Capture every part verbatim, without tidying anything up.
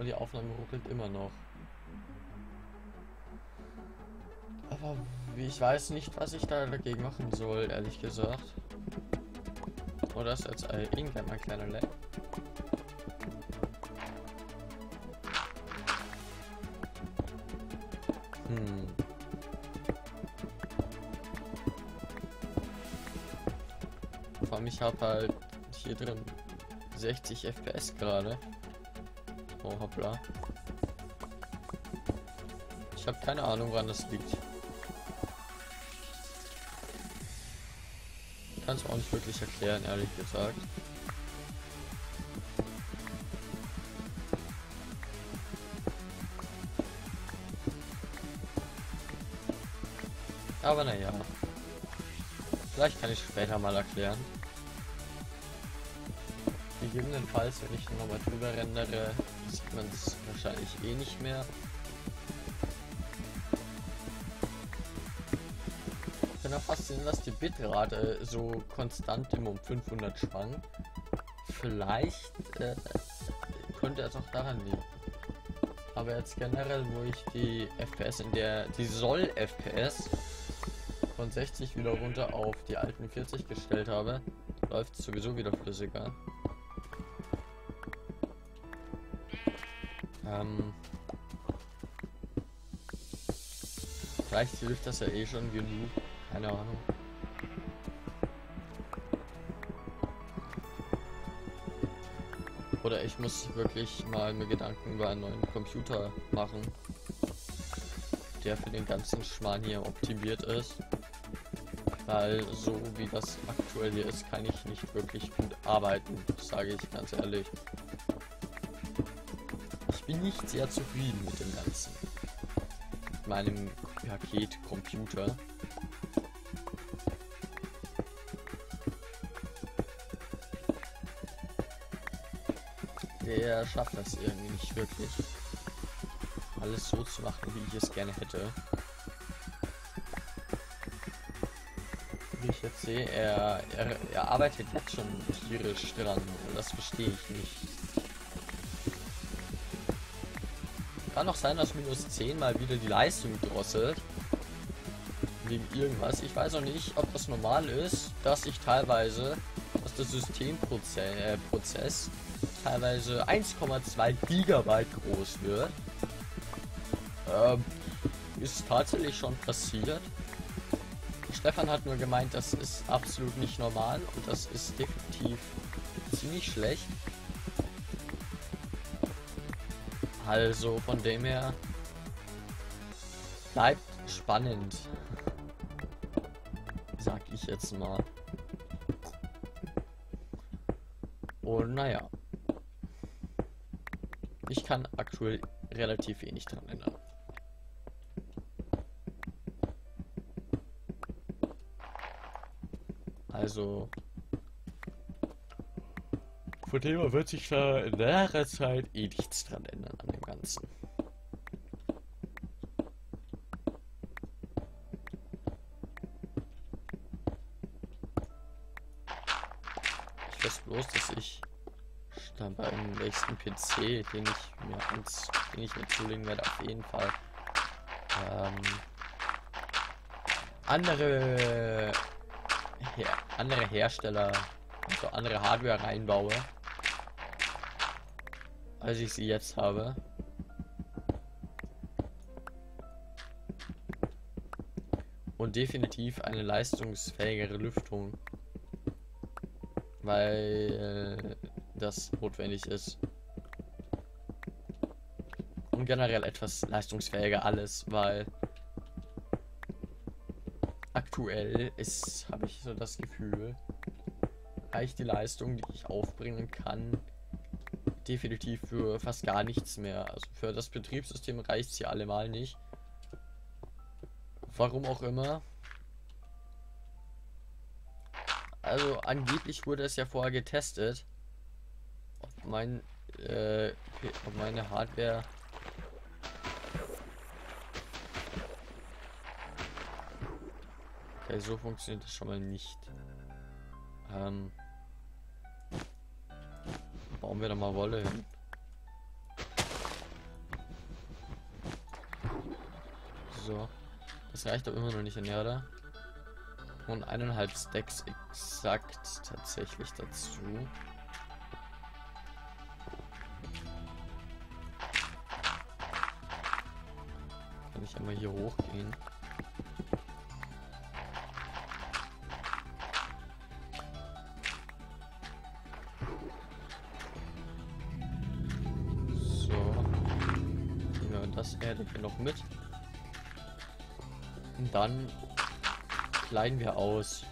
Und die Aufnahme ruckelt immer noch. Aber ich weiß nicht, was ich da dagegen machen soll, ehrlich gesagt. Oder ist jetzt äh, irgendwann mal ein kleiner Lag? Hm. Vor allem, ich habe halt hier drin sechzig F P S gerade. Oh hoppla. Ich habe keine Ahnung, woran das liegt. Ich kann es auch nicht wirklich erklären, ehrlich gesagt. Aber naja. Vielleicht kann ich später mal erklären. Gegebenenfalls, wenn ich nochmal drüber rendere, sieht man es wahrscheinlich eh nicht mehr. Ich bin auch fasziniert, dass die Bitrate so konstant immer um fünfhundert schwankt. Vielleicht äh, könnte es auch daran liegen. Aber jetzt generell, wo ich die F P S in der, die Soll-F P S von sechzig wieder runter auf die alten vierzig gestellt habe, läuft es sowieso wieder flüssiger. Ähm, vielleicht hilft das ja eh schon genug. Keine Ahnung. Oder ich muss wirklich mal mir Gedanken über einen neuen Computer machen, der für den ganzen Schmarrn hier optimiert ist. Weil so wie das aktuell hier ist, kann ich nicht wirklich gut arbeiten, sage ich ganz ehrlich. Ich bin nicht sehr zufrieden mit dem Ganzen. Mit meinem Paketcomputer. Der schafft das irgendwie nicht wirklich. Alles so zu machen, wie ich es gerne hätte. Wie ich jetzt sehe, er, er, er arbeitet jetzt schon tierisch dran. Und das verstehe ich nicht. Kann auch sein, dass minus zehn mal wieder die Leistung drosselt. Wegen irgendwas. Ich weiß auch nicht, ob das normal ist, dass ich teilweise, dass der Systemprozess äh, Prozess teilweise eins Komma zwei Gigabyte groß wird. Ähm, ist tatsächlich schon passiert. Stefan hat nur gemeint, das ist absolut nicht normal und das ist definitiv ziemlich schlecht. Also von dem her bleibt spannend, sag ich jetzt mal. Und naja, ich kann aktuell relativ wenig dran ändern. Also von dem her wird sich da in näherer Zeit eh nichts dran ändern an dem Ganzen. Ich weiß bloß, dass ich dann beim nächsten P C, den ich mir ans, den ich mir zulegen werde, auf jeden Fall ähm, andere her andere Hersteller, also andere Hardware reinbaue, als ich sie jetzt habe. Und definitiv eine leistungsfähigere Lüftung, weil äh, das notwendig ist. Und generell etwas leistungsfähiger alles, weil aktuell ist, habe ich so das Gefühl, reicht die Leistung, die ich aufbringen kann, definitiv für fast gar nichts mehr. Also für das Betriebssystem reicht es hier allemal nicht. Warum auch immer. Also angeblich wurde es ja vorher getestet, ob mein äh, ob meine Hardware okay, so funktioniert das schon mal nicht. Ähm, bauen wir da mal Wolle hin. So. Das reicht aber immer noch nicht in Erde. Und eineinhalb Stacks exakt tatsächlich dazu. Kann ich einmal hier hochgehen. Das Erde hier noch mit. Und dann kleiden wir aus.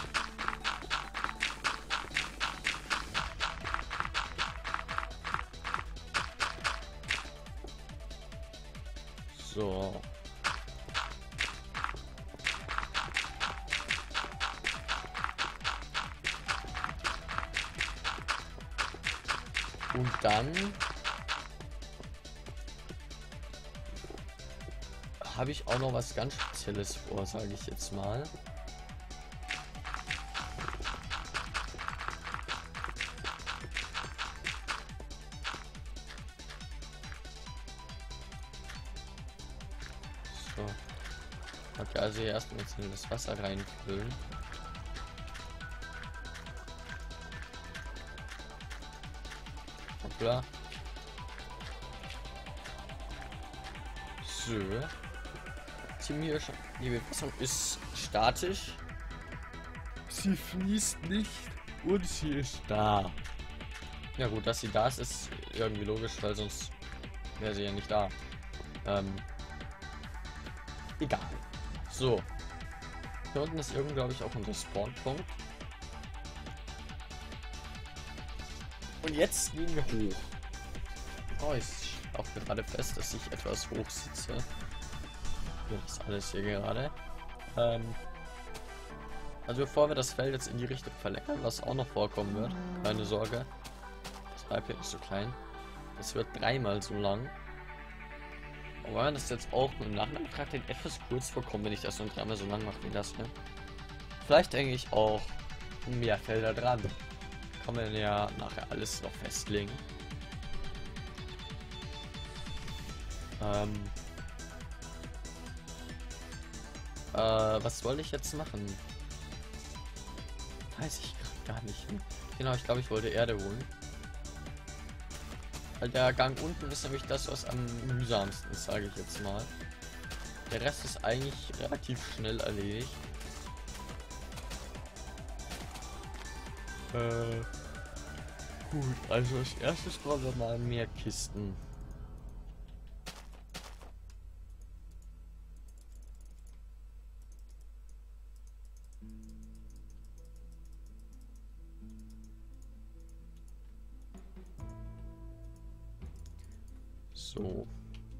So. Und dann habe ich auch noch was ganz Spezielles vor, sage ich jetzt mal. So. Okay, also erstmal jetzt in das Wasser reinfüllen. Hoppla. So. Hier schon. Die Bewässerung ist statisch. Sie fließt nicht und sie ist da. Ja gut, dass sie da ist, ist irgendwie logisch, weil sonst wäre sie ja nicht da. Ähm, egal. So. Hier unten ist irgendwie, glaube ich, auch unser Spawnpunkt. Und jetzt gehen wir hoch. Oh, ich auch gerade fest, dass ich etwas hoch sitze. Das ist alles hier gerade. Ähm, also bevor wir das Feld jetzt in die Richtung verlängern, was auch noch vorkommen wird, keine Sorge. Das Reibchen ist so klein. Das wird dreimal so lang. Aber wenn das jetzt auch im Nachhinein betrachtet etwas kurz vorkommt, wenn ich das nur dreimal so lang mache wie das hier. Vielleicht denke ich auch mehr Felder dran. Kann man ja nachher alles noch festlegen. Ähm, äh, was wollte ich jetzt machen? Weiß ich gar nicht. Genau, ich glaube, ich wollte Erde holen. Weil der Gang unten ist nämlich das, was am mühsamsten ist, sage ich jetzt mal. Der Rest ist eigentlich relativ schnell erledigt. Äh, gut, also als erstes brauchen wir mal mehr Kisten. So.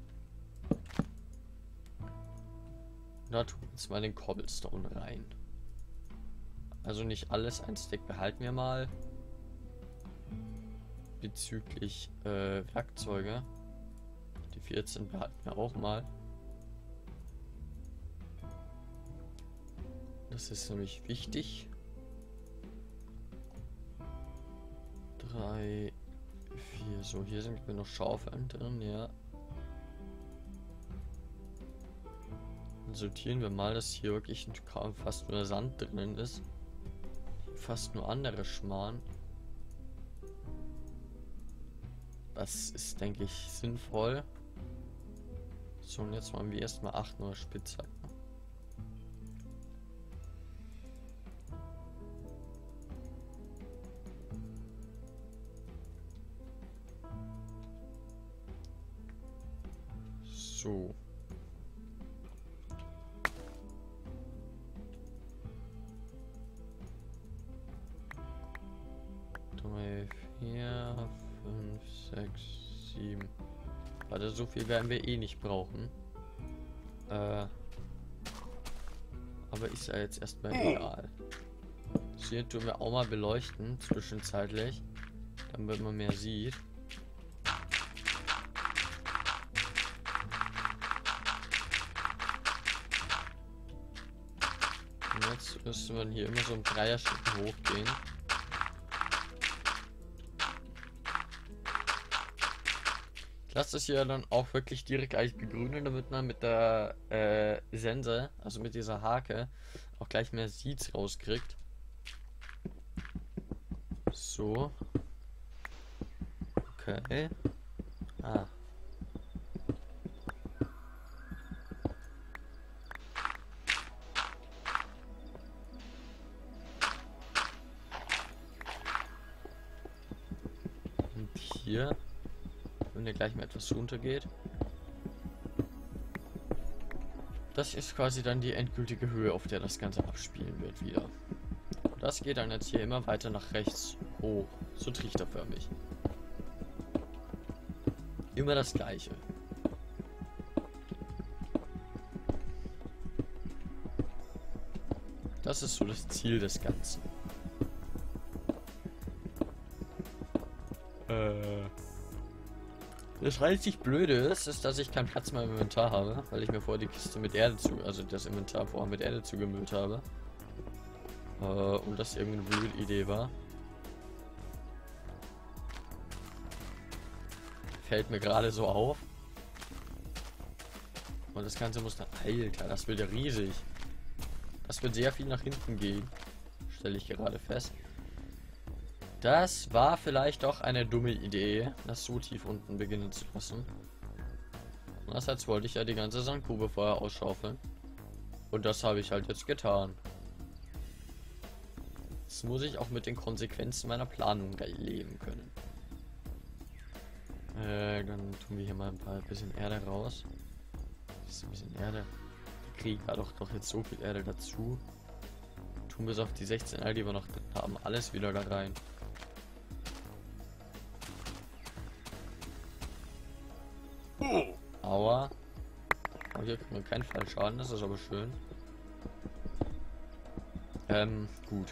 Da tun wir jetzt mal den Cobblestone rein. Also nicht alles, ein Stack behalten wir mal. Bezüglich äh, Werkzeuge. Die vierzehn behalten wir auch mal. Das ist nämlich wichtig. Drei, vier. So, hier sind wir noch Schaufeln drin, ja. Dann sortieren wir mal, dass hier wirklich kaum fast nur Sand drin ist. Fast nur andere Schmarrn. Das ist, denke ich, sinnvoll. So, und jetzt machen wir erstmal acht neue Spitzhacken. So. drei, vier, fünf, sechs, sieben. Warte, so viel werden wir eh nicht brauchen. Äh, aber ist ja jetzt erstmal egal. Das hier tun wir auch mal beleuchten, zwischenzeitlich, damit man mehr sieht. Und jetzt müsste man hier immer so ein Dreier-Schritten hochgehen. lasse das hier dann auch wirklich direkt gleich begrünen, damit man mit der äh, Sense, also mit dieser Hake, auch gleich mehr Seeds rauskriegt. So. Okay. Ah. Und hier, wenn ihr gleich mal etwas runtergeht. Das ist quasi dann die endgültige Höhe, auf der das Ganze abspielen wird wieder. Und das geht dann jetzt hier immer weiter nach rechts hoch, so trichterförmig. Immer das Gleiche. Das ist so das Ziel des Ganzen. Äh. Das einzig Blöde ist, ist, dass ich keinen Platz mehr im Inventar habe, weil ich mir vorher die Kiste mit Erde zu, also das Inventar vorher mit Erde zugemüllt habe. Äh, und das irgendwie eine blöde Idee war. Fällt mir gerade so auf. Und das Ganze muss dann... Alter, das wird ja riesig. Das wird sehr viel nach hinten gehen. Stelle ich gerade fest. Das war vielleicht doch eine dumme Idee, das so tief unten beginnen zu lassen. Andererseits wollte ich ja die ganze Sandgrube vorher ausschaufeln. Und das habe ich halt jetzt getan. Jetzt muss ich auch mit den Konsequenzen meiner Planung leben können. Äh, dann tun wir hier mal ein paar bisschen Erde raus. Das ist ein bisschen Erde. Wir kriegen ja doch, doch jetzt so viel Erde dazu. Tun wir es auf die sechzehn Erde, die wir noch drin haben, alles wieder da rein. Aua. Oh, hier kriegen wir keinen Fallschaden, das ist aber schön. Ähm, gut.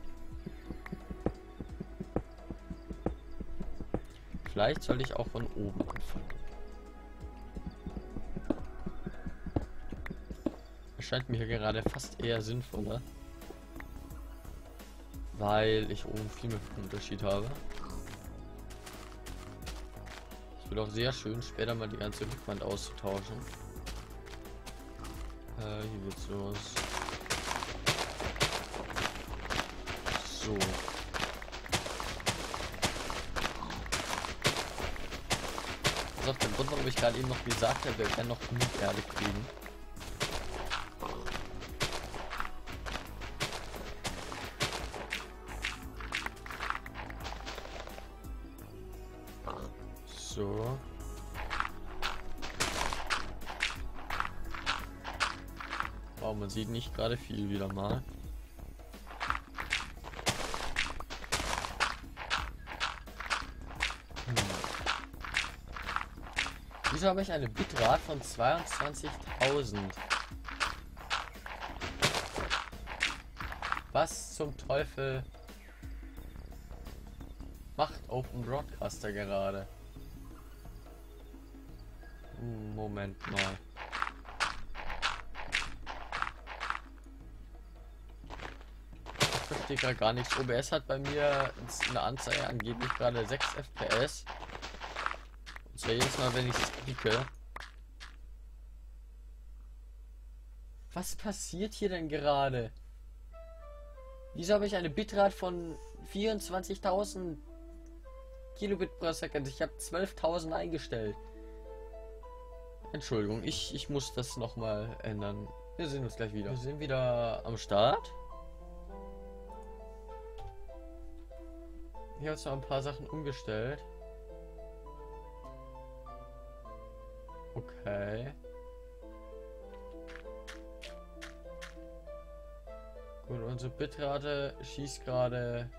Vielleicht soll ich auch von oben anfangen. Erscheint mir hier gerade fast eher sinnvoller. Weil ich oben viel mehr Unterschied habe. Es wird auch sehr schön, später mal die ganze Rückwand auszutauschen. Äh, hier geht's los. So. Das ist auch der Grund, warum ich gerade eben noch gesagt habe, wir werden noch genug Erde kriegen. So. Wow, man sieht nicht gerade viel wieder mal. Hm. Wieso habe ich eine Bitrate von zweiundzwanzigtausend? Was zum Teufel macht Open Broadcaster gerade? Moment mal. Ich verstehe gerade gar nichts. O B S hat bei mir eine Anzeige angeblich gerade sechs F P S. Und zwar jedes Mal, wenn ich es klicke. Was passiert hier denn gerade? Wieso habe ich eine Bitrate von vierundzwanzigtausend Kilobit pro Second? Ich habe zwölftausend eingestellt. Entschuldigung, ich, ich muss das nochmal ändern. Wir sehen uns gleich wieder. Wir sind wieder am Start. Hier hat es noch ein paar Sachen umgestellt. Okay. Gut, unsere Bitrate schießt gerade,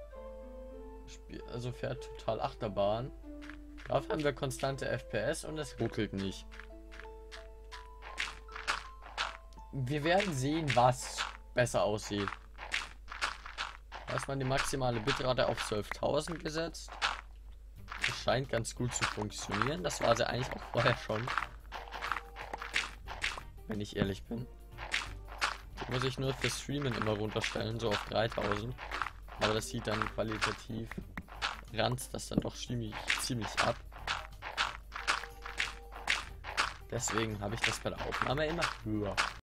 also fährt total Achterbahn. Dafür haben wir konstante F P S und es ruckelt nicht. Wir werden sehen, was besser aussieht. Erstmal die maximale Bitrate auf zwölftausend gesetzt. Das scheint ganz gut zu funktionieren. Das war sie eigentlich auch vorher schon. Wenn ich ehrlich bin. Die muss ich nur für Streamen immer runterstellen, so auf dreitausend. Aber das sieht dann qualitativ, ranzt das dann doch ziemlich, ziemlich ab. Deswegen habe ich das bei der Aufnahme immer höher.